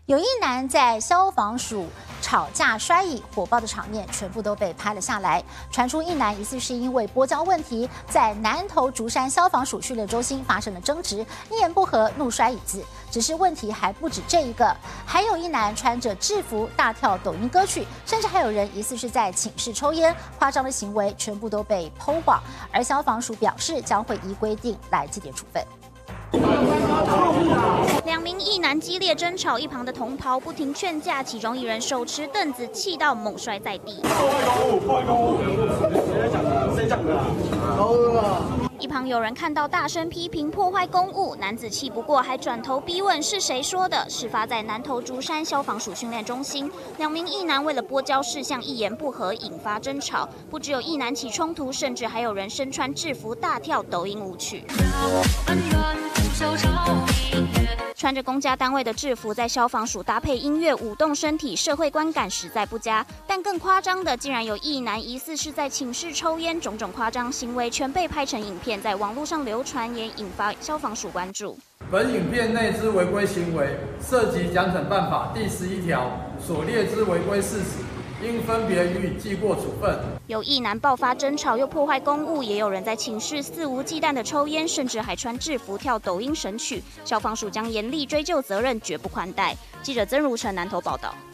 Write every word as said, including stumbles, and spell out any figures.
有一男在消防署吵架摔椅，火爆的场面全部都被拍了下来。传出一男疑似是因为拨交问题，在南投竹山消防署训练中心发生了争执，一言不合怒摔椅子。只是问题还不止这一个，还有一男穿着制服大跳抖音歌曲，甚至还有人疑似是在寝室抽烟，夸张的行为全部都被抛网。而消防署表示将会依规定来记点处分。 两名异男激烈争吵，一旁的同袍不停劝架，其中一人手持凳子，气到猛摔在地。一旁有人看到，大声批评破坏公物，男子气不过，还转头逼问是谁说的。事发在南投竹山消防署训练中心，两名异男为了拨交事项一言不合，引发争吵。不只有异男起冲突，甚至还有人身穿制服大跳抖音舞曲。 穿着公家单位的制服，在消防署搭配音乐舞动身体，社会观感实在不佳。但更夸张的，竟然有异男疑似是在寝室抽烟，种种夸张行为全被拍成影片，在网络上流传，也引发消防署关注。 本影片内之违规行为，涉及奖惩办法第十一条所列之违规事实。 应分别予以记过处分。 有异男爆发争吵，又破坏公物，也有人在寝室肆无忌惮的抽烟，甚至还穿制服跳抖音神曲。消防署将严厉追究责任，绝不宽待。记者曾如成南投报道。